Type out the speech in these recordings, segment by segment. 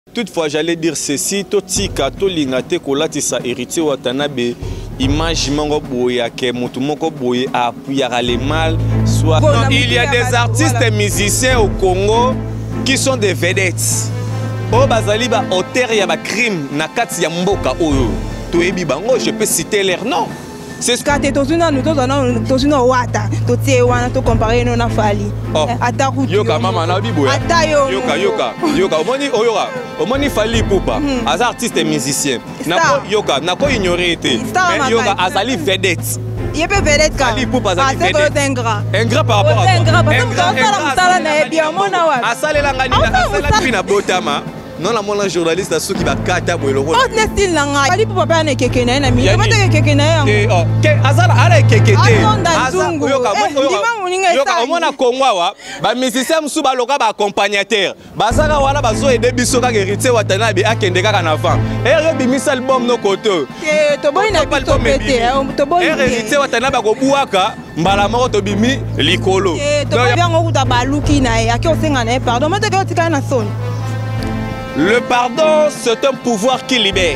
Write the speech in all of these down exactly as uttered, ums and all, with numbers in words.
Toutefois, j'allais dire ceci, totika tolingate kolatisa héritier Watanabe image mango boya ke mutu moko boye appuyera les mal soit non, il y a des artistes et musiciens au Congo qui sont des vedettes. O bazali ba auteur ya ba crime na kati ya mboka oyo. Toyebi bango, je peux citer leur nom. C'est ce que tu as dit, tu as dit, wata, tu as dit, comparé à Fali. Yoka mama na biboya. Yoka yoka yoka. Omoni oyoka. Omoni Fali Poupa. Az artiste et musicien. Nako yoka nako ignorer été. Mais yoka azali vedette. Il peut vedette quand. Fali Poupa azali vedette. C'est ingrat. Ingrat par rapport à. Ingrat parce que ça la msala na bien mona wa. Asalela ngani na asala pina botama. Non, la mon journaliste a ceux qui va kata pour le rôle. Oh, n'est-ce qu'il n'a pas dit pour papa ne kekene na mi. Comment tu kekene? Eh oh, ke azala ala kekete. Azala yoka yoka omona Kongwa wa ba musicien musu ba loka ba accompagnateur. Bazaka wala bazo aider biso ka héritier Watanabe akende kaka na fan. Et bimisa album no koto. Eh to boy na to pété, to boy. Héritier Watanabe ko buaka mbala moko to bimi likolo. Eh to bien ngokuta baluki na ya ki osenga na pardon, mais te tika na son. Le pardon, c'est un pouvoir qui libère.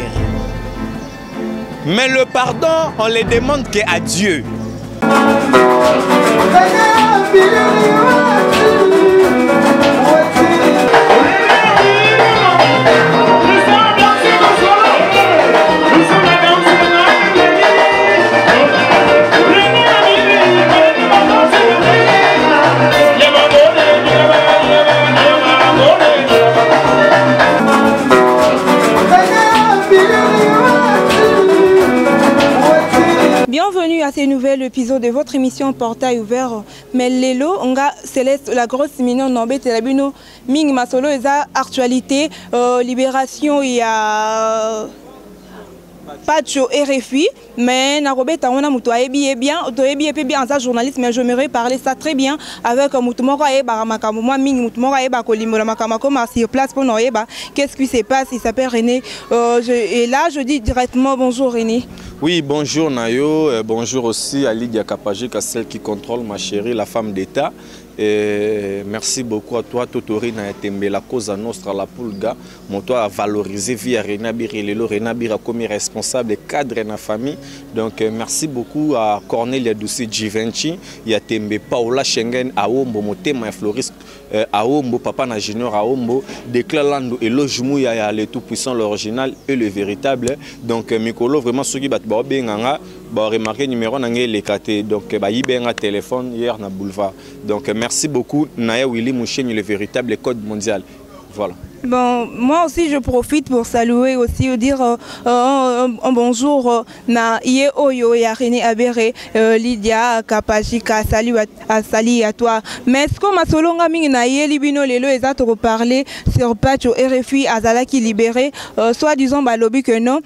Mais le pardon, on ne le demande qu'à Dieu. Bienvenue à ce nouvel épisode de votre émission Portail ouvert. Mais Lelo, on a céleste la grosse mignon nombé telabino ming masolo eza actualité euh, libération il y a Pacho R F I, mais Narobeta on a mutuaebi et bien, toebi et bien en journaliste, mais je m'aimerais parler ça très bien avec Mutumora et Baramakamu, moi Ming Mutumora et Bakolimo la Makamako sur place pour Noéba. Qu'est-ce qui se passe? Il s'appelle René. Euh, je, et là, je dis directement bonjour René. Oui, bonjour Nayo, euh, bonjour aussi à Lydia Kapajik, à celle qui contrôle ma chérie, la femme d'État. Et merci beaucoup à toi, Totori Naetembe, la cause à nostra, la Pulga, mon toi à valoriser via Renabir et Lelo, Renabir comme responsable et cadre de la famille. Donc euh, merci beaucoup à Cornelia Douci Givenchy, Yatembe, Paola Schengen, Aombo, Motema Floris, Aombo, Papa na Junior Aombo, Déclare Lando et Lojumou, Yaya, le tout-puissant, l'original et le véritable. Donc Mikolo, vraiment, ceux qui battent Benganga, bah remarqué numéro nangé les katé donc bah un téléphone hier na boulevard donc merci beaucoup Naya Willy Mouchen le véritable code mondial voilà. Bon, moi aussi je profite pour saluer aussi dire euh, euh, un bonjour euh, na Iye Oyo et à René Abéré, euh, Lydia Kapajika, salut à, à salut à toi. Mais ce qu'on m'a solonga mingi na Iye Libino Lelo et ça te reparler sur Pacho R F I Azala qui libéré, euh, soit disons bah lobby que non,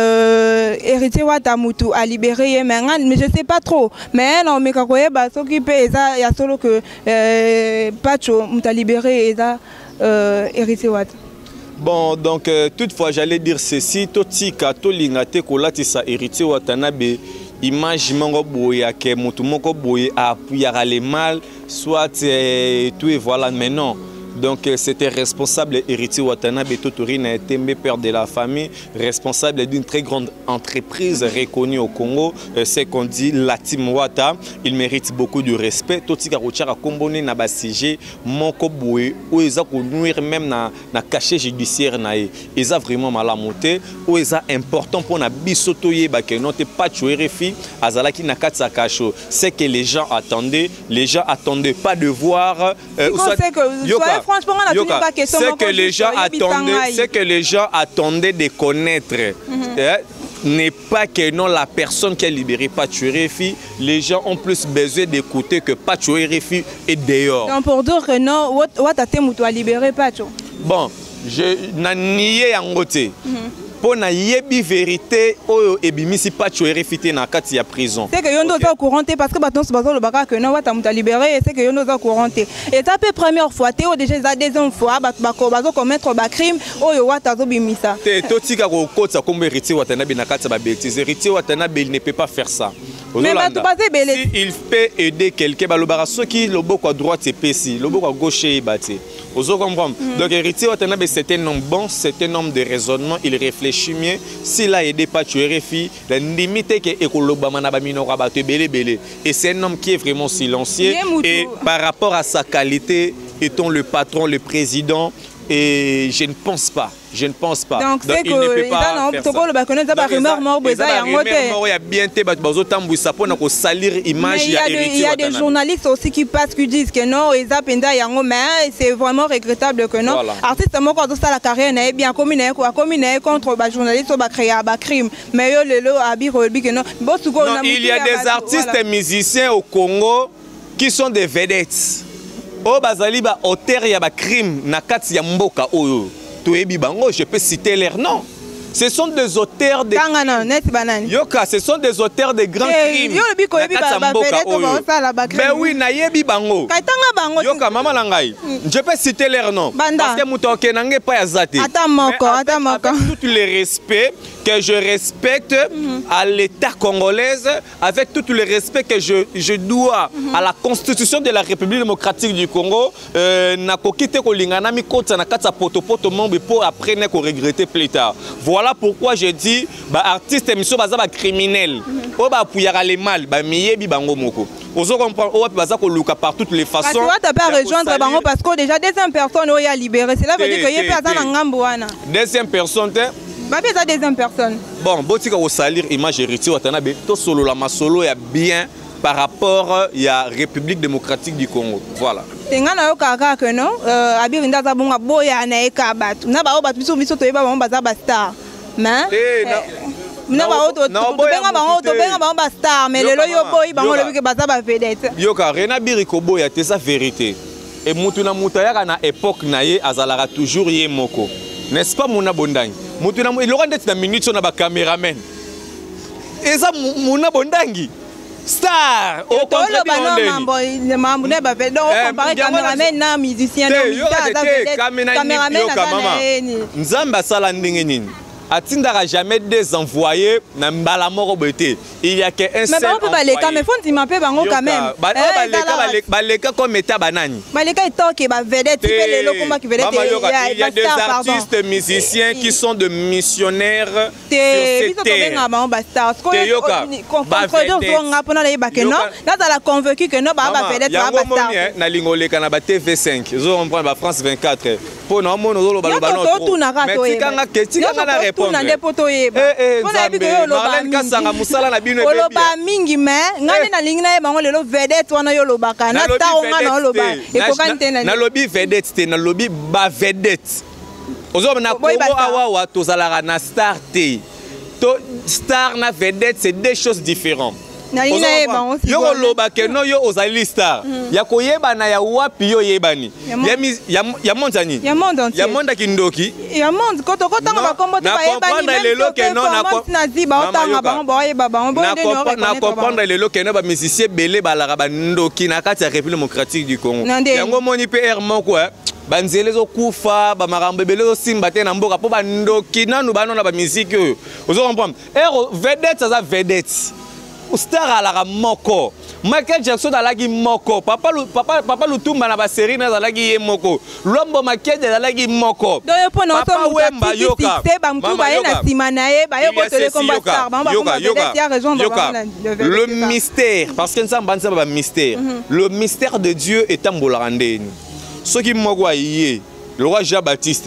euh, héritier Watamutu a libéré mais mais je sais pas trop. Mais non mais quand bah s'occuper et ça il y a solo que euh, Pacho m'a libéré et ça. Euh, héritier Wat. Bon, donc euh, toutefois, j'allais dire ceci, totika tolingate kolatisa héritier Watanabe image mango boya ke mutu moko boye appuyera les mal soit euh, tout et voilà mais non. Donc c'était responsable héritier Watanabe Totori Naetembe, père de la famille, responsable d'une très grande entreprise reconnue au Congo, c'est qu'on dit la Team Wata. Il mérite beaucoup de respect. Totika Rochara Kombone na basige moko boye ou eza ko nuire même na na cachet judiciaire nae. Eza vraiment malamonté ou eza important pour na bisoto yeba ke note pas R F I azalaki na katsa kacho. C'est que les gens attendaient, les gens attendaient pas de voir euh, franchement, on a Yoka, pas question. C'est que les gens attendaient, c'est que les gens attendaient de connaître. Mm-hmm. eh, n'est pas que non la personne qui a libéré Pacho R F I, les gens ont plus besoin d'écouter que Pacho R F I est dehors. Donc pour dire que non, what a été libéré Pacho. Bon, je n'ai nié en côté. Pour na yebi vérité oyo ebimisi Pacho R F I na kati ya prison. C'est que yondo za courant parce que baton bazo le baka que non wata muta libéré c'est que yondo za courant. Et ça peut première fois té o déjà za deuxième fois bako bazo commettre ba crime oyo wata zo bimisa. Té totika ko kotsa comme héritier Watanabe na kati ba bêtise. Héritier Watanabe il ne peut pas faire ça. Mais si il peut aider quelqu'un, bah le barasso qui le beau à droite c'est pessi, le beau à gauche est battu. Vous comprenez? Donc héritier Watanabe c'est un homme bon, c'est un homme de raisonnement, il réfléchit mieux. S'il a aidé pas tu es refi, la limite que écoloba manaba minora battu belé belé. Et c'est un homme qui est vraiment silencieux et par rapport à sa qualité, étant le patron, le président. Et je ne pense pas, je ne pense pas. Donc, Donc il ne peut pas faire ça. Donc, il y a, il y a des journalistes aussi qui passent qui disent que non, mais c'est vraiment regrettable que non. Artiste, la carrière n'est bien comme contre les journalistes qui ont créé un crime. Mais il y a des artistes et musiciens au Congo qui sont des vedettes. Oh bazali ba auteur ya ba crime na kati ya mboka oyo to ebi bango je peux citer leur nom. Ce sont des auteurs de Yoka, ce sont des auteurs de grands crimes. Mais oui, na yebi bango. Yoka mama langai. Je peux citer leur nom parce que mutoke nange pa yazate. Avec tout le respect que je respecte à l'État congolais, avec tout le respect que je, je dois à la Constitution de la République démocratique du Congo, na kokite ko lingana mi kota na kata poto poto mombe pour après ne ko regretter plus tard. Voilà pourquoi je dis bah artiste émission baza ba criminel. O ba puyara le mal ba miyebi bango moko. Ozo comprendre o baza ko luka par toutes les façons. Parce que tu peux rejoindre bango parce que déjà deuxième personne o ya libéré. Cela veut dire que yé pas dans ngambo wana. Deuxième personne Bah, ça deuxième personne. Bon, botika au salir image héritier Watanabe, to solo la masolo ya bien par rapport à la République démocratique du Congo. Voilà. Tengana yo kaka que non, euh abirinda za bonga boya na eka batu. Na ba o batu biso biso to yeba ba baza ba star. Mais na ba o to benga ba o to benga ba ba star mais lelo yo boy ba o le ke baza ba vedette. Yo ka rena biriko boya te sa vérité. Et mutu na mutaya na époque na ye azalara toujours ye moko. N'est-ce pas mon abondang? Il aura des minutes sur la caméraman. Et ça, mon abondangi. Star! Au contraire, Atindara jamais désenvoyé na mbala moko bete. Il y a qu'un seul. Mais on peut pas les cas, mais faut dire m'appeler bango quand même. Baleka comme état banani. Baleka est ok, ba vedette, tu fais les locaux combat qui vedette. Il y a des artistes musiciens qui sont de missionnaires sur cette terre. Là, ça l'a convaincu que non, ba ba vedette, ba ba star. Na lingole kana ba T V cinq. Ils ont prendre ba France vingt-quatre. Pour non mono zolo balo balo. Mais tikanga ketika na répondre. Eh eh, Marlène Kasanga musala na bino oloba mingi me ngani na lingi na bango lelo vedette wana yo lobaka na star nga na loba e ko kantena na lobi vedette te na lobi ba vedette ozo na Congo awa wa tozalaka na star te to star na vedette c'est deux choses différentes. Yo loba ke no yo ozali star ya koyeba na ya wapi yo yebani ya ya monzani ya monda kindoki ya monde koto kota ba kombo te ba yebani lelo ke no na na ziba otanga bango ba yeba bango na comprendre lelo ke no ba musicien belé balaka ba ndoki na kati ya République démocratique du Congo yango moni P R moko banzele zo kufa ba marambe belé zo simba te na mboka po ba ndoki nanu banona ba musique oyo ozo comprendre ero vedette ça vedette star à la moko Michael Jackson à la moko papa papa papa Lutumba na ba série na la gi moko Lombo Makede na la gi moko papa Wemba yoka bamtuba ena simana ye ba yoko tele combat star ba ba raison le mystère parce que nous sommes banza ba mystère le mystère de Dieu est ambolarandeni ce qui moko yé le roi Jean-Baptiste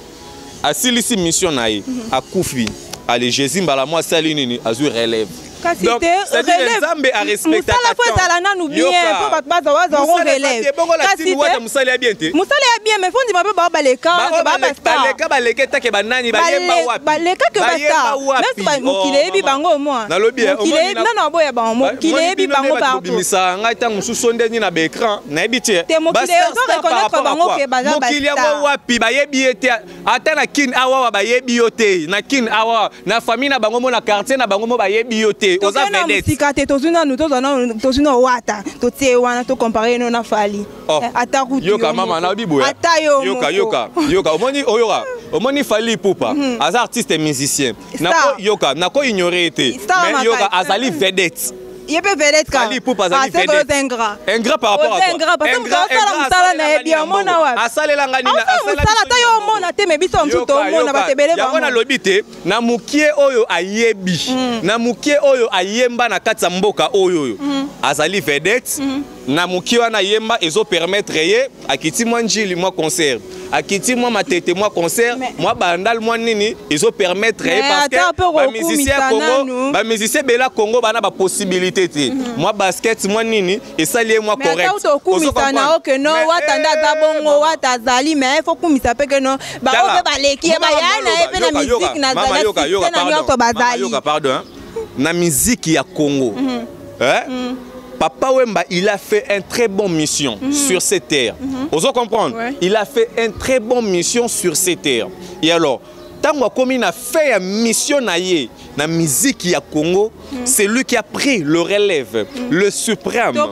a silisi mission naï a Koufi allez Jésus mbala moi salinini azu relève. Donc, c'est des Zambé à respecter. Moussala nous bien, pour battre baza waza on relève. Moussala est bien. Moussala est bien, mais faut dire ba baleka, ba basta. Baleka baleka take banani ba yeba wapi. Baleka que basta. Même pas mukile bi bango moi. Na lobi e. Mukile non non boya bango. Mukile bi bango partout. Bimisa ngai tang musu sonde ni na be écran, na ebiti. Te mukile on reconnaître bango ke baza basta. Mukile mo wapi ba yebi ete ata na kin awa ba yebi yote. Na kin awa na famille na bango mo na quartier na bango mo ba yebi yote. Oza vedette. Sikate tozuna nous tozana tozuna wata. Totie wana to comparer no na fali. Ata kutu. Yoka mama na biboya. Ata yo. Yoka yoka. Yoka omoni oyoka. Omoni fali pupa. As artiste et musicien. Nako yoka nako ignorer été. Mais yoka azali vedette. Il peut vedette quand. Fali Ipupa azali vedette. vedette. C'est ingrat. Ingrat par rapport à quoi? Ingrat parce que ça la musala na bien mona wa. Asalela ngani na asala ta yo mona te me biso ntu to mona ba tebele ba. Ya wana lobité na mukie oyo ayebi. Na mukie oyo ayemba na kati ya mboka oyo. Azali vedette. Na mukie wana yemba ezo permettre ye akiti mwa njili mwa concert. Akiti mwa matete mwa concert, mwa bandal mwa nini ezo permettre ye parce que ba musicien Congo, ba musicien bela Congo bana ba possibilité te. Mwa basket mwa nini esali mwa correct. Mais auto kumisa na que non watanda za bongo watazali mais il faut kumisa pe que non ba obe ba leki ba yana e pe na musique na za na nyoto bazali. Yoka pardon. Na musique ya Congo. Hein? Papa Wemba, il a fait une très bonne mission mm -hmm. sur ces terres. Mm -hmm. Vous comprendre? Ouais. Il a fait une très bonne mission sur ces terres. Et alors, tant comme il a fait une mission na la musique ya Congo, mm -hmm. c'est lui qui a pris le relève, mm -hmm. le suprême. Parce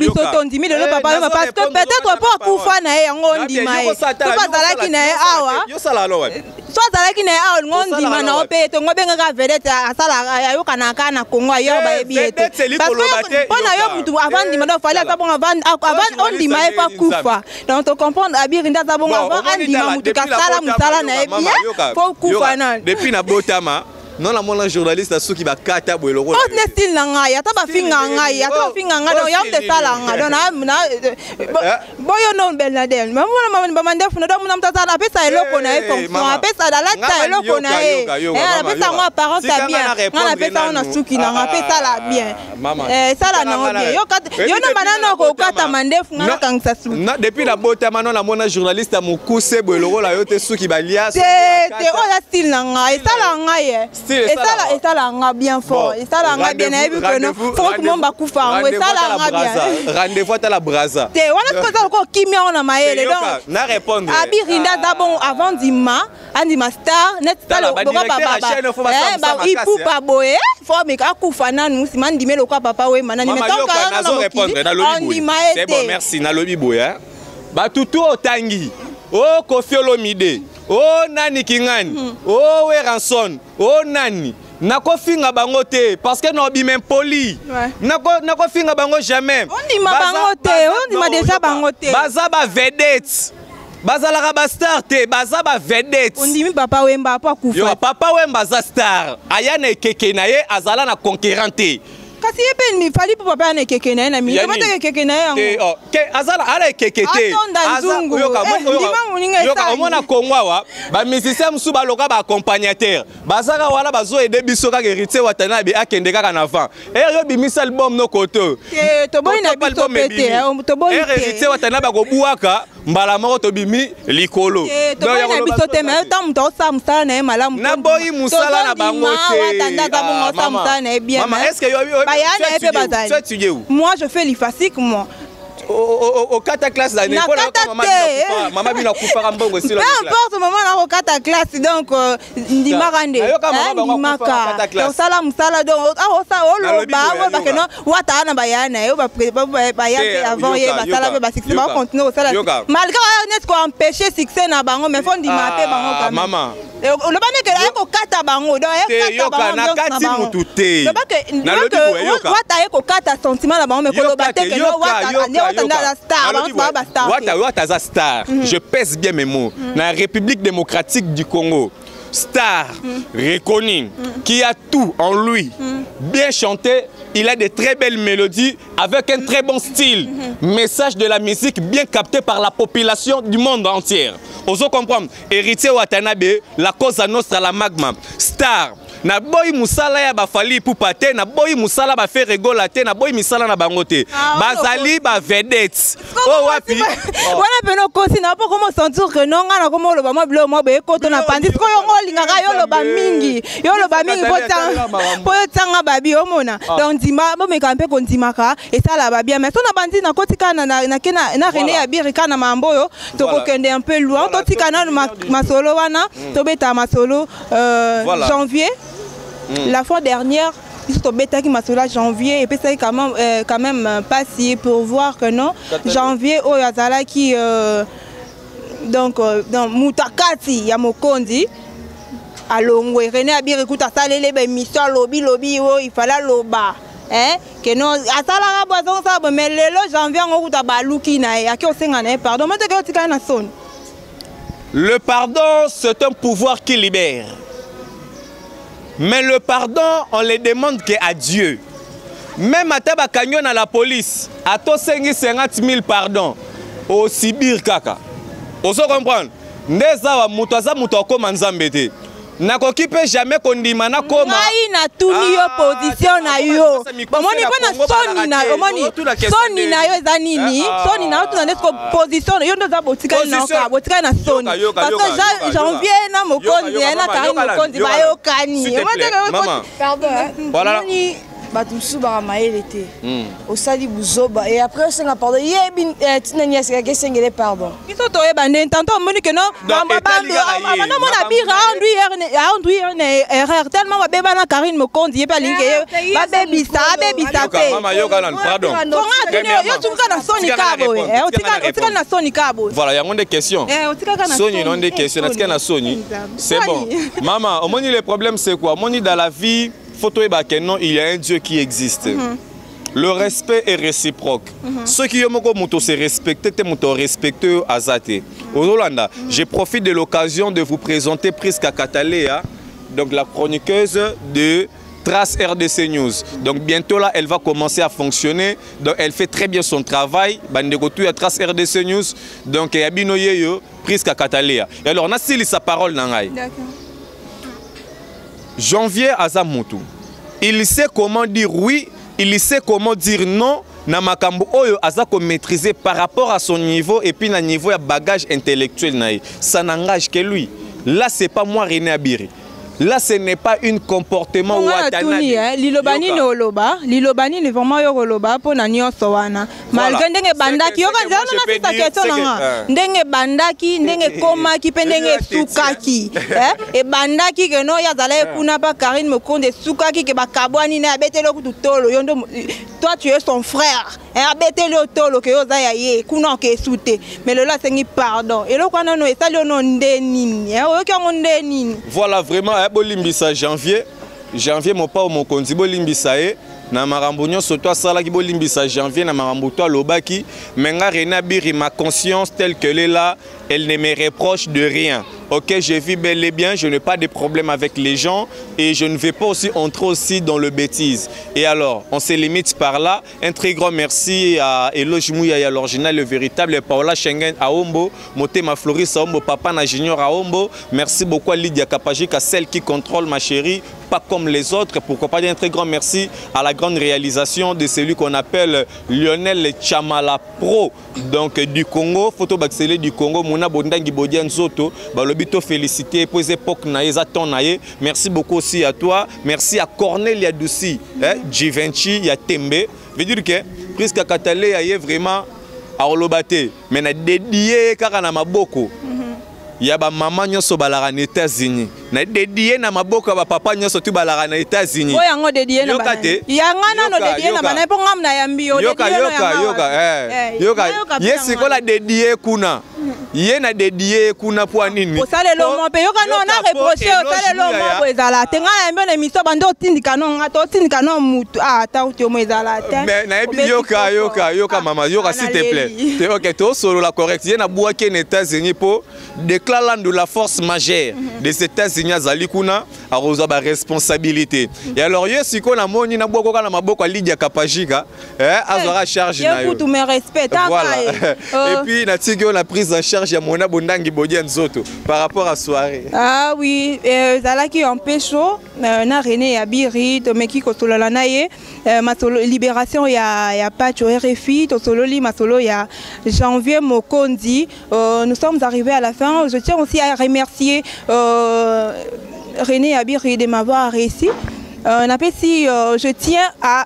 que peut-être pas Koufa na yango ndima. Soit à la qui n'est pas un ndima na opé to ngobenga ka vedette asala ayo kana kana Congo ayo ba ebiete. Parce que pona yo mutu avant ndima do fallait ça bon avant avant on ndima e pas Koufa. Donc tu comprends abirinda ça bon avant ndima mutu ka sala musala na ebia faut Koufa na. Depuis na Botama non la mon journaliste a ceux qui va kata boelo ko. On est style na ngai ata ba finga ngai ata ba finga ngai donc yam te sala ngai donc na boyo non Bernadette mais moi ba mande funa donc na mtata na pesa eloko na e fonction pesa da la ta eloko na e eh pesa moi apparence bien na pesa on a suki na pesa la bien eh sala na bien yo yo na banana ko kata mande funa kangisa su depuis la Botama non la mon journaliste a mokuse boelo la yo te suki balia te te o la style na ngai sala ngai et ça là et ça là on a bien fort et ça là on a bien vu que non faut que mon ba kufa et ça là on a bien rendez-vous à la braza te wana ko ça ko kimia on a maele donc na répondre abirinda d'abord avant dima andima star net ça le boka baba eh ba Ipupa boye faut me ka kufa nanu simani dimelo kwa papa we manani mais tant que na répondre na lobi c'est bon merci na lobi boye ba tutu otangi oh Koffi Olomide oh nani kingani mm. oh Weranson oh nani nako finga bango te parce que no bi même poli ouais. nako nako finga bango jamais on dit ma bango te on dit ma déjà bango te baza ba vedette baza la ba star te baza ba vedette on dit mi papa Wemba pas kufa yo papa Wemba za star ayana keke na ye azala na conquérante kasi yepe ni fali pour papa na keke na na mi comment que keke na yango eh oh ke azala ala keke te azungu yoka yoka omona Kongwa wa ba musicien musu ba loka ba accompagnateur bazaka wala bazo aider biso ka héritier watana be akende kaka na avant eh yo bimisa album no koto eh to boy na biso pété to boy héritier watana ba ko buaka mbala moko to bimi likolo to boy na biso te mais tant muto sa musala na malamu na boy musala na bango te watanda za bongo sa musala na bien maman est-ce que yo moi je fais l'ifasique moi au kata classe d'année pour la maman maman bina kufa mbongo silo peu importe maman na au kata classe donc ndima rande ndima ka donc sala musala donc ah ça o lo ba ba que non wata na bayana yo ba bayana avant ye ba sala ba succès ba continuer au sala malgré net ko empêcher succès na bango mais faut ndima pe bango quand maman le bane que la ko kata bango donc yo kata bango na kati mutu te na lobi ko wata ye ko kata sentiment na bango mais ko lo ba te que non wata Wata star, je pèse bien mes mots. Dans la République démocratique du Congo, star, reconnu, qui a tout en lui, bien chanté, il a de très belles mélodies avec un très bon style. Message de la musique bien capté par la population du monde entier. Oso comprendre, héritier Watanabe, la cause à nostra la magma. Star. Na boy musala ya ba Fali Ipupa te na boy musala ba fait rigola te na boy misala na bango te bazali ba vedette oh wapi wana peno kosi na po comment sentir que non ngana como lo ba mo blo mo be ko to na pandi ko yo ngolinga ka yo lo ba mingi yo lo ba mingi po tang po tanga babi omona donc dima bo me kampe ko ndima ka et ça la ba bien mais so na bandi na kotika na na kena na René Abirika na mamboyo to ko kende un peu loin to tika na masolo wana to beta masolo janvier. Mm. La fois dernière, ils sont bêta qui m'a sauvé janvier et puis ça quand même euh, quand même passé pour voir que non janvier au Yazala qui euh, donc euh, dans Mutakati Yamokondi à Longwe René Abirikuta salé les mission lobby lobby oh il fallait loba hein que non asala boisson ça mais lelo janvier on ta baluki na ya ki osenga na pardon mais te tika na son. Le pardon c'est un pouvoir qui libère. Mais le pardon on le demande que à Dieu. Même à taba canyon à la police à to cinquante mille pardon au Sibir kaka. Oso comprendre ndeza wa mutu aza mutu akoma nzambe te. Nakoki pe jamais kondima na koma. Ngai na tuni yo position na yo. Bomoni bona soni na omoni. Soni na yo eza nini? Soni na yo tuna nesko position yo ndo za botika na ka botika na soni. Parce que janvier na mokonzi na kari mokonzi ba yo kani. Maman. Pardon. Voilà. Batusu ba maele te. Au sali buzoba et après on s'en pardon. Yebi tinanya c'est que sengele pardon. Biso to e bande tantôt moni que non. Mama bambi amana mona bira ondu hier ondu hier erreur tellement ba beba na Karine Mokondi pa linke ba bebi sa bebi sa te. Mama yoka nan pardon. Yo tuka na soni kabo eh otika otika na soni kabo. Voilà, il y a des questions. Eh otika na Soni non des questions, na tika na Soni. C'est bon. Maman, omoni le problème c'est quoi? Omoni dans la vie photo et non, il y a un Dieu qui existe. Mm-hmm. Le respect est réciproque. Mm-hmm. Ceux qui ont se respecter, te respecter azate. Au Hollanda, mm-hmm. je profite de l'occasion de vous présenter Priska Katalea, donc la chroniqueuse de Trace R D C News. Donc bientôt là, elle va commencer à fonctionner. Donc elle fait très bien son travail. Bandegotu à Trace R D C News. Donc il y a Binoyeyo, Priska Katalea. Et alors on a scellé sa parole nangai. D'accord. Janvier Azamutu, il sait comment dire oui, il sait comment dire non. Na makambo oyo azako maîtriser par rapport à son niveau et puis na niveau ya bagage intellectuel naï. Ça n'engage que lui. Là c'est pas moi René Abiri. Là, ce n'est pas un comportement watanabe. Lilobani ne oloba, lilobani ne vraiment yo oloba pour na nyonso wana. Malgré ndenge bandaki yo kanza na sita question nga. Ndenge bandaki, ndenge komaki pe ndenge sukaki. Eh? E bandaki ke no ya zala kuna pa Karine Mokonde sukaki ke bakabwani na betelo kututolo yondo toi tu es son frère. Et abetelo tolo ke yo za ya ye kuna ke sute. Mais le là c'est pardon. Et lo kana no esali no ndeni. Eh o ka ndeni. Voilà vraiment bolimbisa janvier janvier mon pa mon konzi bolimbisa e na marambo nyonso to sala ki bolimbisa janvier na marambo to lobaki menga René Abiri ma conscience telle que elle est là elle ne me reproche de rien. Ok, je vis bel et bien, je n'ai pas de problème avec les gens et je ne vais pas aussi entrer aussi dans le bêtise. Et alors, on se limite par là. Un très grand merci à Eloge Mouya et à l'original, le véritable Paola Schengen à Ombo, Motema Floris à Ombo, Papa na Junior à Ombo. Merci beaucoup à Lydia Kapajika, celle qui contrôle ma chérie, pas comme les autres. Pourquoi pas dire un très grand merci à la grande réalisation de celui qu'on appelle Lionel Chamala Pro, donc du Congo, photo baxelé du Congo, Mona Bondangi Bodian Zoto, Balobito félicité, posé époque naïe, Zaton naïe. Merci beaucoup aussi à toi. Merci à Cornelia Doussi, hein, Givenchy, ya Tembe. Veut dire que Priska Katalea est vraiment à Olobate, mais na dédié car na maboko. Ya ba maman nyonso balara na États-Unis. Na dédié na maboko ba papa nyonso tu balara na États-Unis. Oya ngo dédié na bana. Ya ngana no dédié na bana po ngam na yambi yo dédié. Yoka yoka yoka eh. Yoka yesi ko la dédié kuna. Yé na dédié kuna po nini. Osale lo mo pe yoka no na reprocher osale lo mo po ezala. Tenga na mbe na miso bando tindika no ngato tindika no mutu ah ta uti mo ezala te. Mais na ebi yoka yoka yoka mama yoka s'il te plaît. Te OK to solo la correct. Yé na buaki na États-Unis po déclarant de la force majeure des États-Unis à Zalikuna à Rosaba responsabilité. Et alors hier si qu'on a moni na boko kana maboko Lydia Kapajika eh azora charge na yo. Tout me respecte. Voilà. Et puis na tiki on a prise en charge ya Mona Bondangi Bodian Zoto par rapport à soirée. Ah oui, euh, zalaki en pécho na René Abiri to meki ko solo la naye ma solo libération ya ya Pacho R F I to solo li ma solo ya Janvier Mokondi. Nous sommes arrivés à la fin. Je tiens aussi à remercier euh, René Abiri de m'avoir réussi. Euh, euh, je tiens à...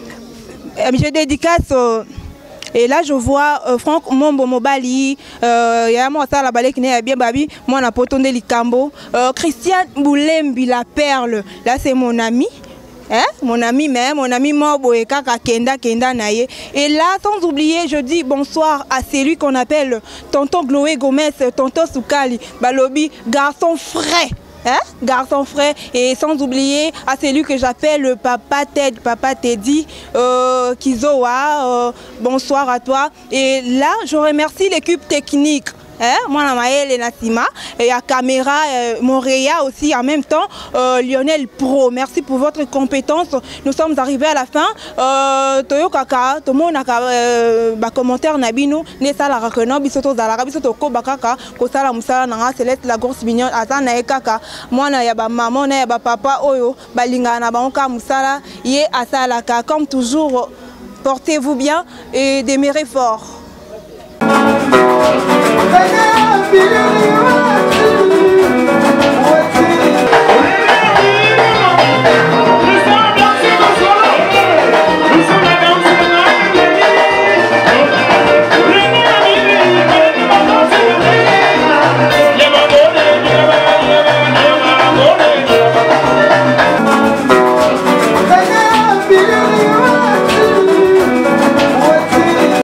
Euh, je dédicace... Euh, et là, je vois euh, Franck Mombo Mobali, euh, Yama Sala Balek Né bien Babi, moi, on a potonné Likambo, euh, Christian Boulembi, la perle. Là, c'est mon ami. Hein? Mon ami même, mon ami Mobo et Kaka Kenda Kenda Naye. Et là, sans oublier, je dis bonsoir à celui qu'on appelle Tonton Chloé Gomez, Tonton Soukali, Balobi, garçon frais. hein, garçon frère, et sans oublier à celui que j'appelle le papa Ted, papa Teddy, euh, Kizoa, euh, bonsoir à toi. Et là, je remercie l'équipe technique. Hein, moi, Maël et Nassima, et à caméra, euh, Montréal aussi en même temps, euh, Lionel Pro. Merci pour votre compétence. Nous sommes arrivés à la fin. Euh, Toyo Kaka, tout le monde a commentaire Nabino, Nessa Rakeno, Bisoto Zalaga, Bisoto Kobakaka, Kosala Moussala Nanga, Céleste la grosse mignon, Azana Kaka, moi, Nayaba maman, Nayaba papa, Oyo, Balinga, Nabanka Moussala, Yé Asalaka. Comme toujours, portez-vous bien et demeurez fort.